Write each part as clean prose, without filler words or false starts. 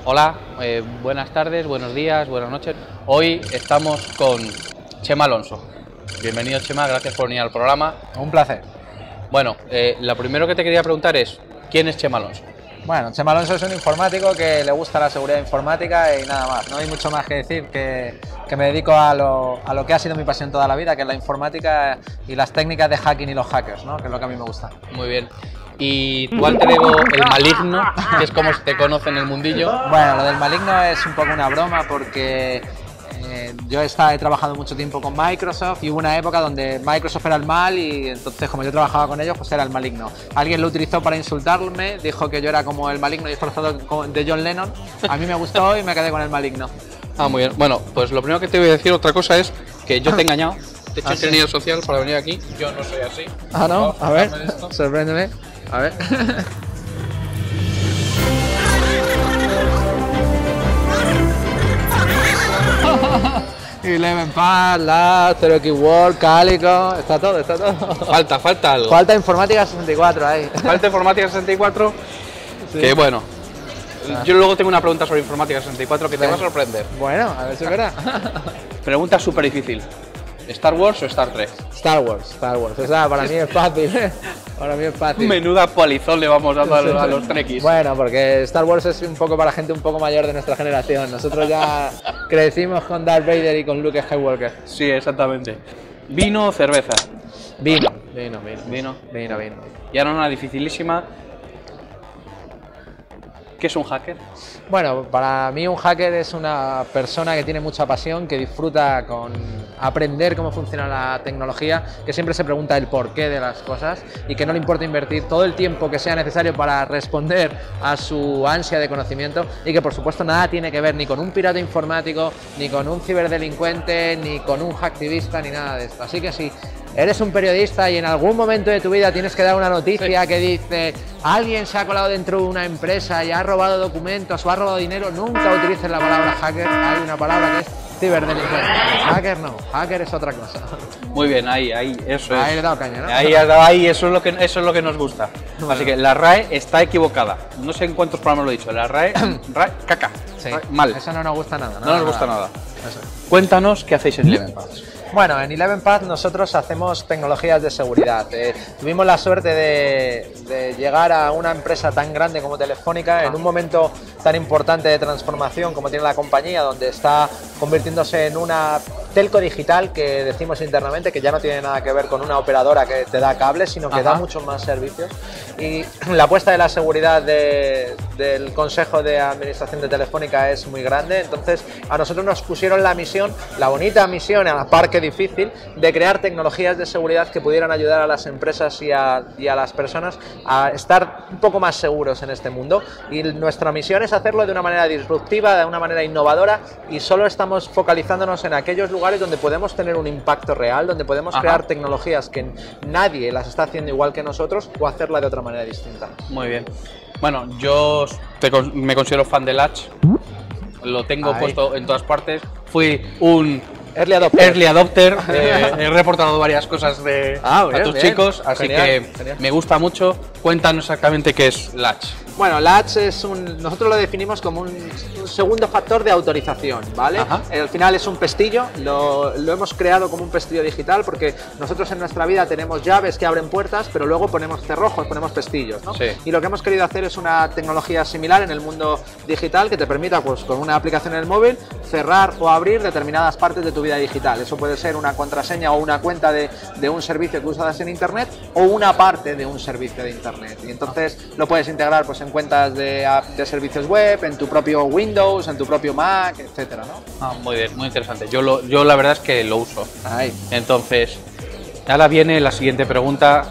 Hola, buenas tardes, buenos días, buenas noches. Hoy estamos con Chema Alonso. Bienvenido, Chema, gracias por venir al programa. Un placer. Bueno, lo primero que te quería preguntar es, ¿quién es Chema Alonso? Bueno, Chema Alonso es un informático que le gusta la seguridad informática y nada más. No hay mucho más que decir, que me dedico a lo que ha sido mi pasión toda la vida, que es la informática y las técnicas de hacking y los hackers, ¿no? Que es lo que a mí me gusta. Muy bien. Y tu alter ego, el maligno, que es como se te conoce en el mundillo. Bueno, lo del maligno es un poco una broma porque yo he trabajado mucho tiempo con Microsoft y hubo una época donde Microsoft era el mal y entonces como yo trabajaba con ellos pues era el maligno. Alguien lo utilizó para insultarme, dijo que yo era como el maligno disfrazado de John Lennon. A mí me gustó y me quedé con el maligno. Ah, muy bien. Bueno, pues lo primero que te voy a decir, otra cosa es que yo te he engañado. Te he hecho ingeniería social para venir aquí. Yo no soy así. Ah, ¿no? A ver, sorpréndeme. A ver. Elevenpath, Lab, Zero Keyword, Calico, está todo. Falta algo. Falta Informática 64 ahí. Falta Informática 64, sí. Que bueno. Yo luego tengo una pregunta sobre Informática 64 que te va a sorprender. Bueno, a ver si es verdad. Pregunta súper difícil. ¿Star Wars o Star Trek? Star Wars. Esa para mí es fácil, ¿eh? Para mí es fácil. Menuda palizón le vamos dando a los Trekkies. Bueno, porque Star Wars es un poco para gente un poco mayor de nuestra generación. Nosotros ya crecimos con Darth Vader y con Luke Skywalker. Sí, exactamente. ¿Vino o cerveza? Vino. Y ahora una dificilísima. ¿Qué es un hacker? Bueno, para mí un hacker es una persona que tiene mucha pasión, que disfruta con aprender cómo funciona la tecnología, que siempre se pregunta el porqué de las cosas y que no le importa invertir todo el tiempo que sea necesario para responder a su ansia de conocimiento y que por supuesto nada tiene que ver ni con un pirata informático, ni con un ciberdelincuente, ni con un hacktivista, ni nada de esto. Así que si eres un periodista y en algún momento de tu vida tienes que dar una noticia que dice alguien se ha colado dentro de una empresa y ha robado documentos o ha robado dinero, nunca utilices la palabra hacker. Hay una palabra que es ciberdelincuente. Hacker no, hacker es otra cosa. Muy bien, ahí, eso es. Ahí le he dado caña, ¿no? Ahí, eso es lo que nos gusta. Bueno. Así que la RAE está equivocada. No sé en cuántos programas lo he dicho. La RAE, caca. Sí, mal. Eso no nos gusta nada. No nos gusta nada. Cuéntanos qué hacéis en Elevenpath. Bueno, en Elevenpath nosotros hacemos tecnologías de seguridad. Tuvimos la suerte de llegar a una empresa tan grande como Telefónica en un momento tan importante de transformación como tiene la compañía, donde está convirtiéndose en una telco digital que decimos internamente que ya no tiene nada que ver con una operadora que te da cables, sino que da muchos más servicios. Y la apuesta de la seguridad del Consejo de Administración de Telefónica es muy grande, entonces a nosotros nos pusieron la misión, la bonita misión, a la par que difícil, de crear tecnologías de seguridad que pudieran ayudar a las empresas y a las personas a estar un poco más seguros en este mundo, y nuestra misión es hacerlo de una manera disruptiva, de una manera innovadora, y solo estamos focalizándonos en aquellos lugares donde podemos tener un impacto real, donde podemos crear tecnologías que nadie las está haciendo igual que nosotros o hacerla de otra manera distinta. Muy bien. Bueno, yo me considero fan de Latch, lo tengo puesto en todas partes, fui un Early adopter. He reportado varias cosas a tus chicos, así que me gusta mucho. Cuéntanos exactamente qué es Latch. Bueno, Latch es nosotros lo definimos como un segundo factor de autorización, ¿vale? Al final es un pestillo, lo hemos creado como un pestillo digital porque nosotros en nuestra vida tenemos llaves que abren puertas, pero luego ponemos cerrojos, ponemos pestillos, ¿no? Sí. Y lo que hemos querido hacer es una tecnología similar en el mundo digital que te permita, pues con una aplicación en el móvil, cerrar o abrir determinadas partes de tu vida digital. Eso puede ser una contraseña o una cuenta de un servicio que usas en Internet o una parte de un servicio de Internet. Y entonces lo puedes integrar pues en cuentas de servicios web, en tu propio Windows, en tu propio Mac, etcétera, ¿no? Muy bien, muy interesante. Yo la verdad es que lo uso. Ahí. Entonces, ahora viene la siguiente pregunta.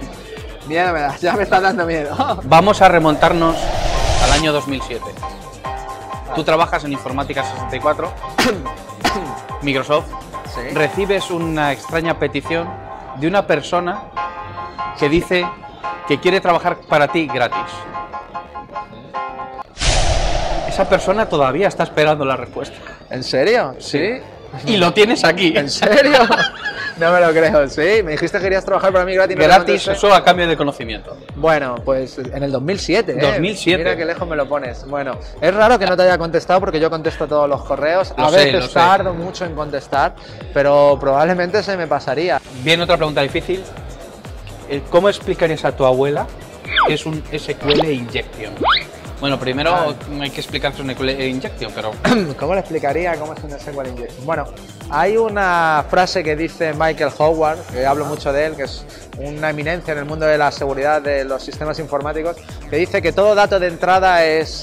Miedo me da, ya me está dando miedo. Vamos a remontarnos al año 2007. Tú trabajas en Informática 64, Microsoft. Sí. Recibes una extraña petición de una persona que dice que quiere trabajar para ti gratis. Esa persona todavía está esperando la respuesta. ¿En serio? Sí. Y lo tienes aquí. ¿En serio? No me lo creo, sí. Me dijiste que querías trabajar para mí gratis. Gratis, eso a cambio de conocimiento. Bueno, pues en el 2007. 2007. Mira qué lejos me lo pones. Bueno, es raro que no te haya contestado porque yo contesto todos los correos. Lo A sé, veces tardo mucho en contestar, pero probablemente se me pasaría. Bien, otra pregunta difícil. ¿Cómo explicarías a tu abuela qué es un SQL Injection? Bueno, primero hay que explicar qué es un SQL Injection, pero... ¿Cómo le explicaría cómo es un SQL Injection? Bueno, hay una frase que dice Michael Howard, que hablo mucho de él, que es una eminencia en el mundo de la seguridad de los sistemas informáticos, que dice que todo dato de entrada es...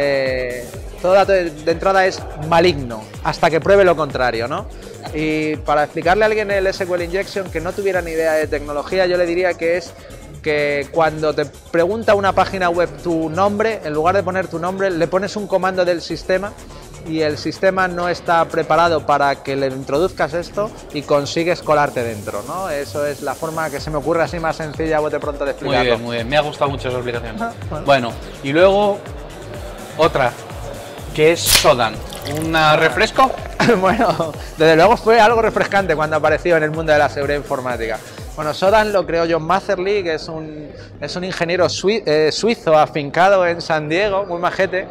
maligno, hasta que pruebe lo contrario, ¿no? Y para explicarle a alguien el SQL Injection que no tuviera ni idea de tecnología, yo le diría que es que cuando te pregunta una página web tu nombre, en lugar de poner tu nombre, le pones un comando del sistema y el sistema no está preparado para que le introduzcas esto y consigues colarte dentro, ¿no? Eso es la forma que se me ocurre así más sencilla a bote pronto de explicarlo. Muy bien, me ha gustado mucho esa explicación. Bueno, y luego otra, que es Sodan, ¿un refresco? Bueno, desde luego fue algo refrescante cuando apareció en el mundo de la seguridad informática. Bueno, Sodan lo creó John Matherly, que es un ingeniero suizo afincado en San Diego, muy majete,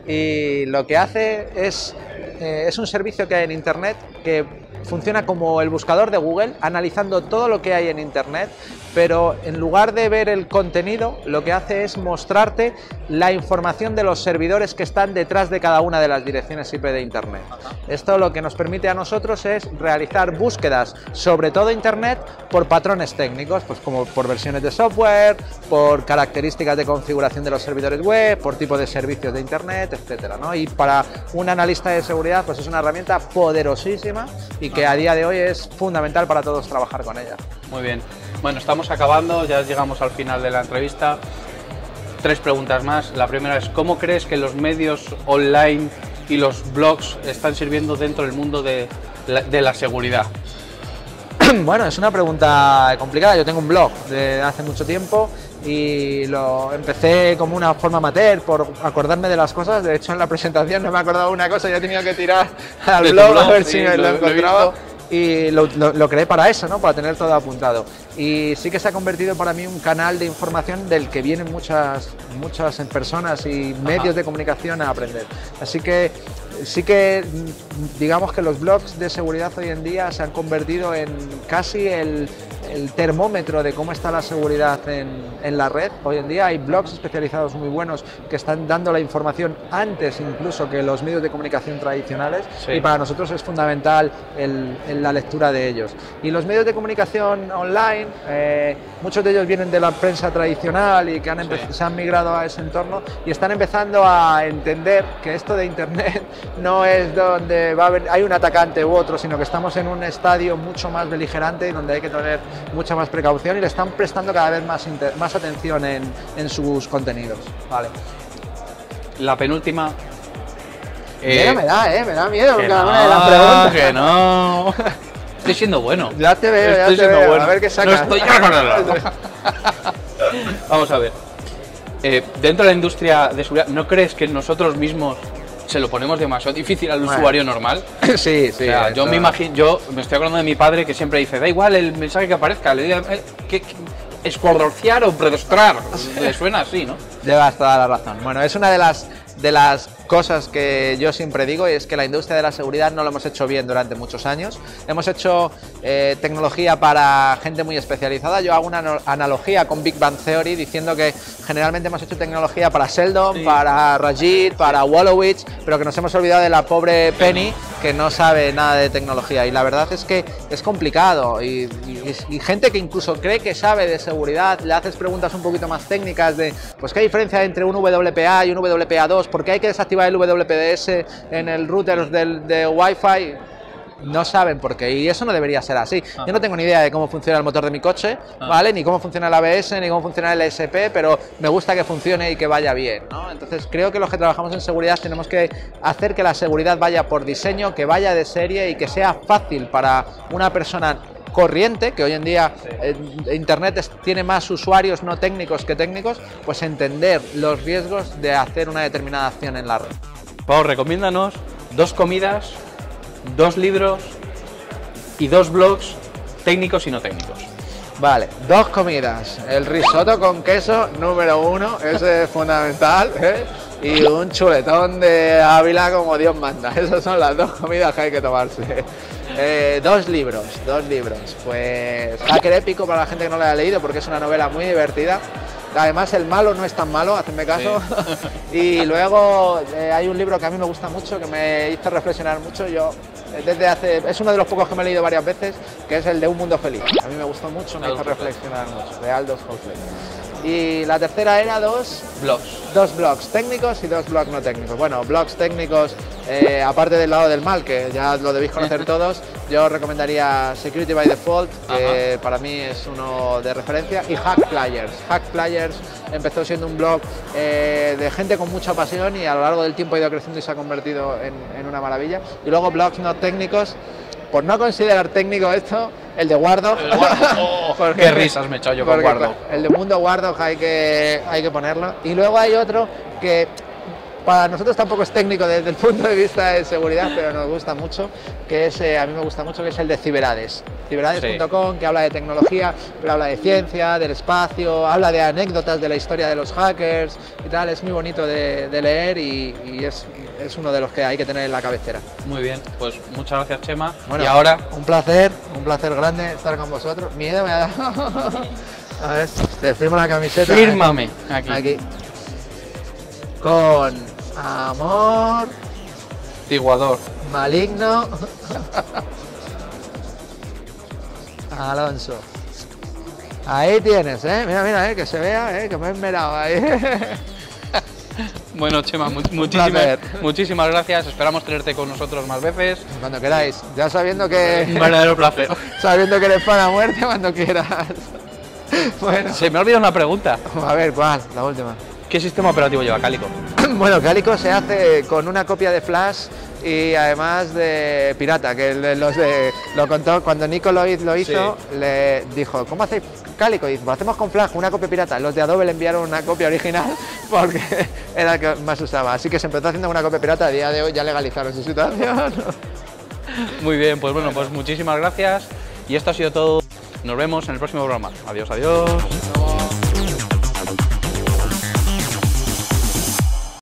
y lo que hace es un servicio que hay en Internet que funciona como el buscador de Google, analizando todo lo que hay en Internet, pero en lugar de ver el contenido, lo que hace es mostrarte la información de los servidores que están detrás de cada una de las direcciones IP de Internet. Esto lo que nos permite a nosotros es realizar búsquedas sobre todo Internet por patrones técnicos, pues como por versiones de software, por características de configuración de los servidores web, por tipo de servicios de Internet, etcétera, ¿no? Y para un analista de seguridad, pues es una herramienta poderosísima y que a día de hoy es fundamental para todos trabajar con ella. Muy bien. Bueno, estamos acabando, ya llegamos al final de la entrevista. 3 preguntas más. La primera es, ¿cómo crees que los medios online y los blogs están sirviendo dentro del mundo de la seguridad? Bueno, es una pregunta complicada. Yo tengo un blog de hace mucho tiempo y lo empecé como una forma amateur por acordarme de las cosas. De hecho, en la presentación no me he acordado de una cosa y he tenido que tirar al blog a ver si lo encontraba. Y lo creé para eso, ¿no? Para tener todo apuntado. Y sí que se ha convertido para mí en un canal de información del que vienen muchas personas y medios de comunicación a aprender. Así que sí que digamos que los blogs de seguridad hoy en día se han convertido en casi el termómetro de cómo está la seguridad en la red. Hoy en día hay blogs especializados muy buenos que están dando la información antes incluso que los medios de comunicación tradicionales, sí. Y para nosotros es fundamental la lectura de ellos. Y los medios de comunicación online, muchos de ellos vienen de la prensa tradicional y que se han migrado a ese entorno y están empezando a entender que esto de Internet no es donde hay un atacante u otro, sino que estamos en un estadio mucho más beligerante y donde hay que tener mucha más precaución y le están prestando cada vez más atención en sus contenidos. Vale. La penúltima. Me da miedo que cada no, una de las preguntas. Que no. Estoy siendo bueno. Ya te veo, Estoy ya te veo. Bueno. A ver qué sacas. No estoy Vamos a ver. Dentro de la industria de seguridad, ¿no crees que nosotros mismos se lo ponemos demasiado difícil al usuario normal? Sí. O sea, yo me imagino, yo me estoy acordando de mi padre que siempre dice, da igual el mensaje que aparezca, le diga que escuadrociar o predestrar, le suena así, ¿no? Llevas toda la razón. Bueno, es una de las cosas que yo siempre digo, y es que la industria de la seguridad no lo hemos hecho bien durante muchos años. Hemos hecho tecnología para gente muy especializada. Yo hago una analogía con Big Bang Theory diciendo que generalmente hemos hecho tecnología para Sheldon, sí, para Rajit, para Wolowitz, pero que nos hemos olvidado de la pobre Penny, que no sabe nada de tecnología. Y la verdad es que es complicado y gente que incluso cree que sabe de seguridad, le haces preguntas un poquito más técnicas de, pues, ¿qué diferencia entre un WPA y un WPA2? ¿Por qué hay que desactivar el WPDS en el router de Wi-Fi? No saben por qué, y eso no debería ser así. Yo no tengo ni idea de cómo funciona el motor de mi coche, ¿vale? Ni cómo funciona el ABS, ni cómo funciona el ESP, pero me gusta que funcione y que vaya bien, ¿no? Entonces creo que los que trabajamos en seguridad tenemos que hacer que la seguridad vaya por diseño, que vaya de serie y que sea fácil para una persona corriente, que hoy en día Internet tiene más usuarios no técnicos que técnicos, pues entender los riesgos de hacer una determinada acción en la red. Pau, recomiéndanos 2 comidas, 2 libros y 2 blogs técnicos y no técnicos. Vale, 2 comidas. El risotto con queso, número 1, ese es fundamental, ¿eh? Y un chuletón de Ávila como Dios manda. Esas son las 2 comidas que hay que tomarse. 2 libros. Pues Hacker Épico para la gente que no lo haya leído, porque es una novela muy divertida. Además el malo no es tan malo, hacedme caso. Sí. Y luego hay un libro que a mí me gusta mucho, que me hizo reflexionar mucho. Es uno de los pocos que me he leído varias veces, que es el de Un Mundo Feliz. A mí me gustó mucho, me hizo reflexionar mucho, de Aldous Huxley. Y la tercera era 2 blogs técnicos y 2 blogs no técnicos. Bueno, blogs técnicos, aparte del lado del mal, que ya lo debéis conocer todos, yo recomendaría Security by Default, que para mí es uno de referencia, y Hack Players. Hack Players empezó siendo un blog de gente con mucha pasión y a lo largo del tiempo ha ido creciendo y se ha convertido en una maravilla. Y luego blogs no técnicos, por no considerar técnico esto, el de Wardog. Qué risas me he echado yo con Wardog. El de Mundo Wardog hay que ponerlo. Y luego hay otro que para nosotros tampoco es técnico desde el punto de vista de seguridad, pero nos gusta mucho, que es, a mí me gusta mucho, que es el de Ciberades. Ciberades.com, sí, que habla de tecnología, pero habla de ciencia, del espacio, habla de anécdotas de la historia de los hackers y tal. Es muy bonito de leer y es uno de los que hay que tener en la cabecera. Muy bien, pues muchas gracias, Chema. Bueno, y ahora un placer grande estar con vosotros. Miedo me ha dado. A ver, te firmo la camiseta. Fírmame aquí. Con amor, Tiguador maligno, Alonso. Ahí tienes, mira, que se vea, que me he esmerado ahí. Bueno, Chema, muchísimas gracias. Esperamos tenerte con nosotros más veces. Cuando queráis, ya sabiendo que... Un verdadero placer. Sabiendo que eres fan a muerte, cuando quieras. Bueno. Se me ha olvidado una pregunta. A ver, ¿cuál? La última. ¿Qué sistema operativo lleva Calico? Bueno, Calico se hace con una copia de Flash y además de pirata, que lo contó cuando Nico lo hizo, sí. Le dijo, ¿cómo hacéis Calico? Y dice, pues hacemos con Flash, una copia pirata. Los de Adobe le enviaron una copia original porque era el que más usaba. Así que se empezó haciendo una copia pirata, a día de hoy ya legalizaron su situación. Muy bien, pues bueno, pues muchísimas gracias y esto ha sido todo. Nos vemos en el próximo programa. Adiós, adiós.